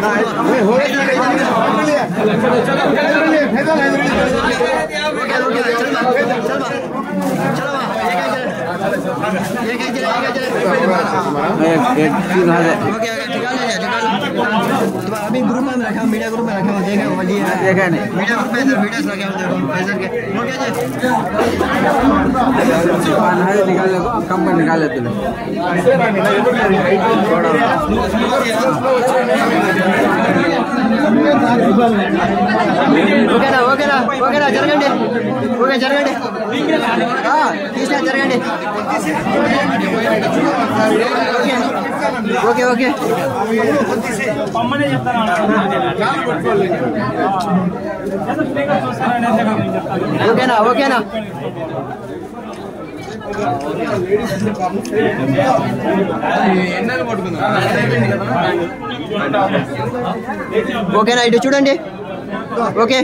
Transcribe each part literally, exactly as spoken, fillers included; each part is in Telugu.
अभी ग्रुप में रखा, मीडिया ग्रुप में रखा हो देखा वो जी देखा नहीं मीडिया ग्रुप में इधर वीडियोस लगे होते हैं फैजल के हो गया जी पान है निकाल ले कम में निकाल लेते हैं ओके ना ओके ना ओके ना जरगंडे ओके जरगंडे हां किसने जरगंडे ओके ओके ఓకేనా ఓకేనా ఓకేనా ఇటు చూడండి ఓకే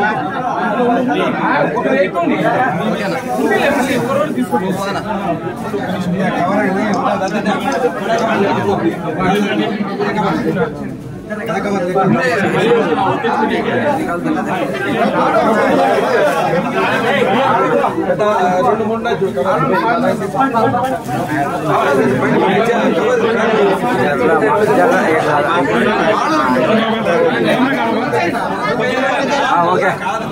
ఓకే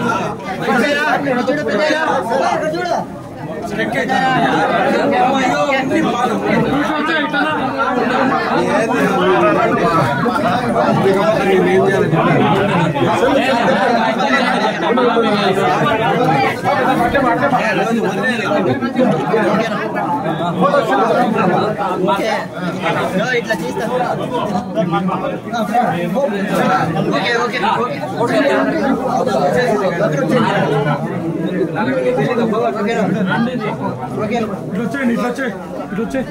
ఇట్లా చేస్తా ఓకే ఓకే వచ్చేయండి ఇట్లా వచ్చే ఇట్లా వచ్చే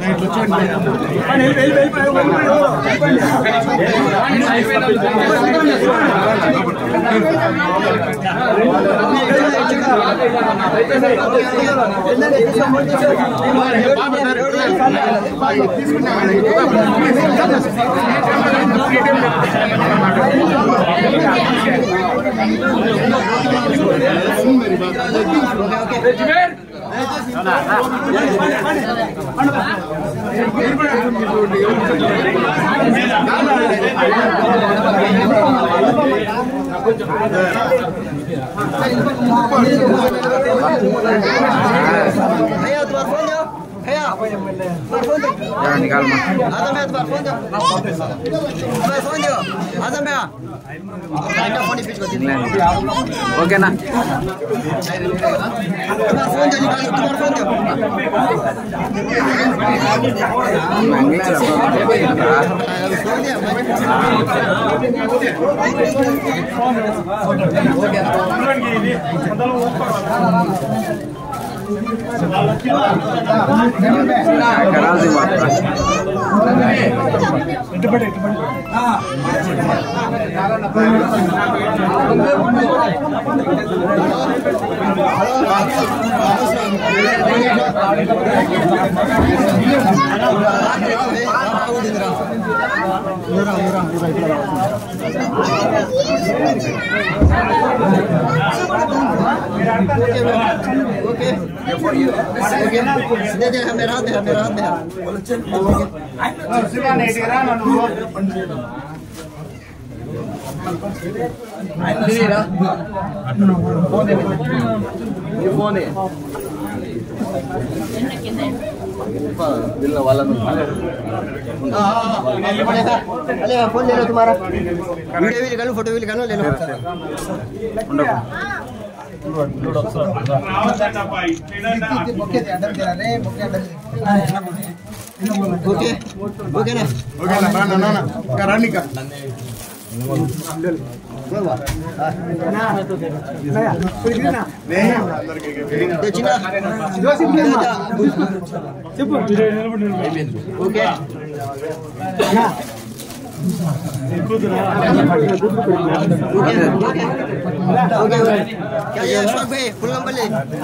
भैया तुम्हारा फोन दो भैया फोन निकाल आजम भैया तुम्हारा फोन दो तुम्हारा फोन दो आजम भैया फोन स्विच कर दीजिए ओके ना तुम्हारा फोन दो निकाल तुम्हारा फोन दो ओके दे दे मेरा हाथ में मेरा हाथ में फोन है वाला अरे फोन ले लो तुम्हारा वीडियो भी निकालो फोटो भी निकालो ले लो ओके ओके ना ओके ना ना ना ना करानी का ఓకే ओके क्या ये अशोक भाई फुलंपल्ली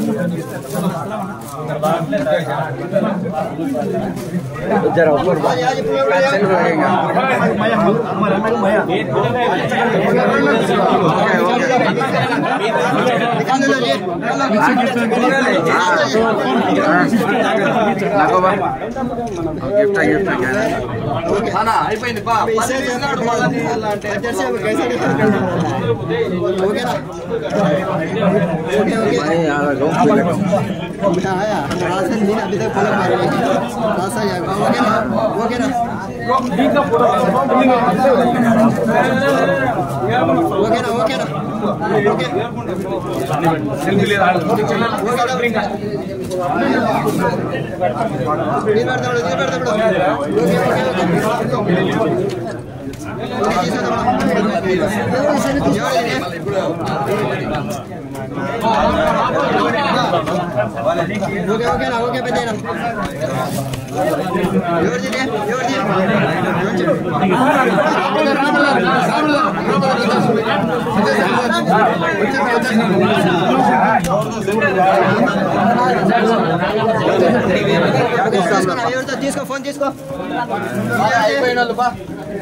जरा ऊपर आज आज फुलंपल्ली लगेगा निकाल लो जी लगो बा गिफ्ट गिफ्ट क्या అన్నా అయిపోయింది బా पैसे देना वाला అంటే जैसे कैसे ओके ना ओके ओके भाई यार गांव में आया राशन दिन अभी तक फॉलो कर रहे हैं राशन या ओके ना ओके ना ओके ना ओके ना ओके సెల్ఫీ లేదు ನೀರು ಬರ್ತಾಳು ನೀರು ಬರ್ತಾಳು ಓಕೆ ಓಕೆ ಓಕೆ ಓಕೆ ನಾ ಓಕೆ ಬಂದೇನ ಯೋರ್ಜಿದೆ ಯೋರ್ಜಿ తీసుకో ఫోన్ తీసుకో అయిపోయిన వాళ్ళు బా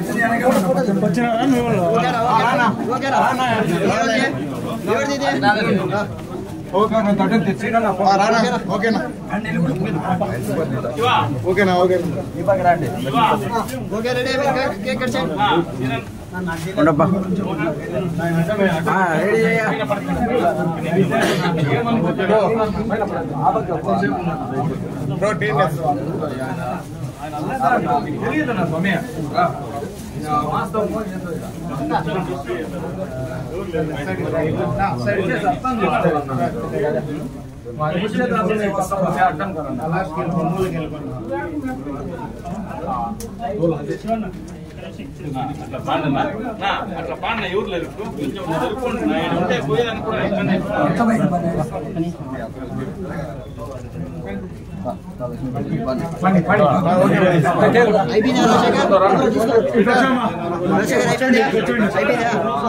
ఓకేనా ఓకేనా ఎవరిది ఓకేనా తట్టు తెచ్చినా ఓకేనా ఓకేనా ఓకేనా ఓకే రెడీ కేక్ కట్ చేయండి ఉండబ్బా ఆ రెడీ చేయా బ్రో టీమ్ తెలియదన్నా స్వామి వాస్తవం అట్లా పాడిన ఎవరు లేరు కొంచెం జరుపుకోండి ఉంటే పోయేదనుకోండి అయిపోయిందా రాజశేఖర్ రాజశేఖర్ అయిపోయింది అయిపోయిందా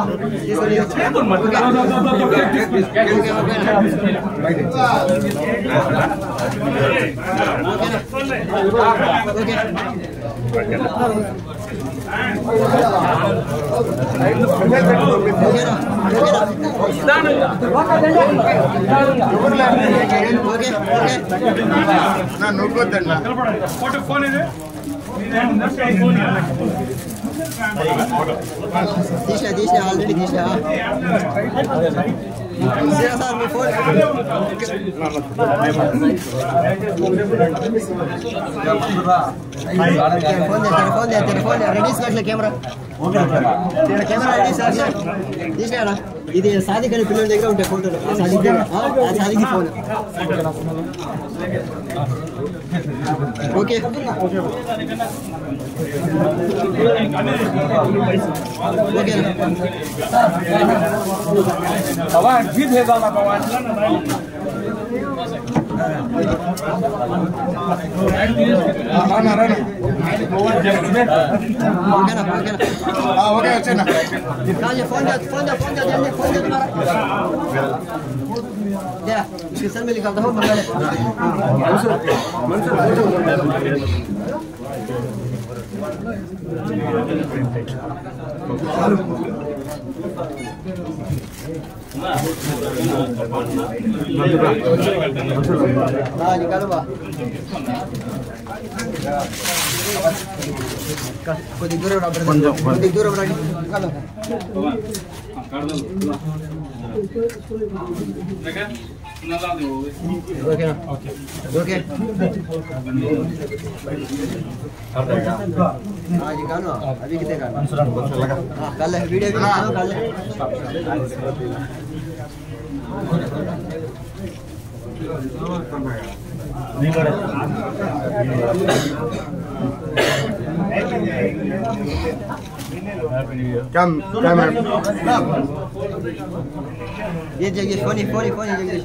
నువ్వుద్దండి ఫోన్ ఇది తీసా తీసా ఆల్రెడీ తీసా సార్ మీ phone phone phone ready sir camera camera ready sir తీసారా ఇది సాదిక్ అనే పిల్లల దగ్గర ఉంటాయి ఫోటోలు Sadiq Sadiq phone okay okay भगवान ठीक है बाबा भगवान राना राना ఓకేనా ఓకేనా ఓకే వచ్చేనా కాల్ ఫోన్ దా ఫోన్ దా ఫోన్ దా జల్दी ఫోన్ దా तुम्हारा या किसन में निकालता हूं मंगल मंसूर हां निकालो बा కొద్ది దూరం రా బ్రదర్ కొద్ది దూరం రండి నికాలో ఓకే ఓకే ఓకే हां जी गानो अभी कितने का हां कल वीडियो भी बनाओ कल कम कैमरा ये जगह फोन फोन फोन जगह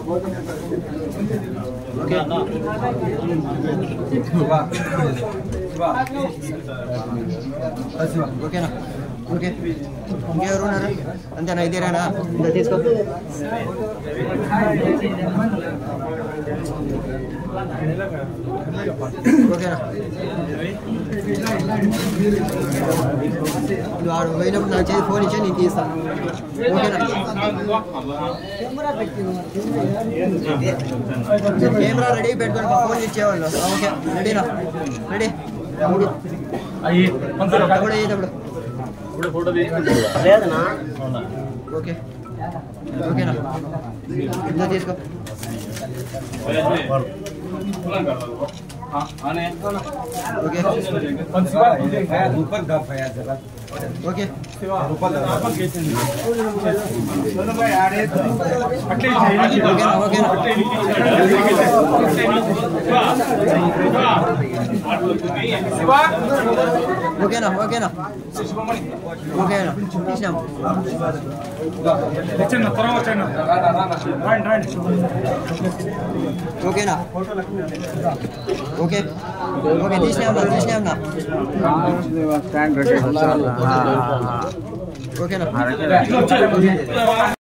ओके ఓకేనా ఓకే ఇంకెవరు ఉన్నారు అంతేనా ఇదేనా ఇంకా తీసుకో ఓకేనా నువ్వు ఆడు పోయినప్పుడు నాకు చేసి ఫోన్ ఇచ్చా నేను తీస్తాను ఓకేనా కెమెరా రెడీ పెట్టుకొని ఫోన్ ఇచ్చేవాళ్ళు ఓకే రెడీనా రెడీ కూడా అయ్యేటప్పుడు ఓకే ఓకేనా ఇందా తీసుకో ఓకే ఓకే ఓకేనా ఓకేనా ఓకేనా ఓకేనా ఓకేనా తీసినాం ఓకేనా ఓకే ఓకే తీసినాం తీసినాం ఓకేనా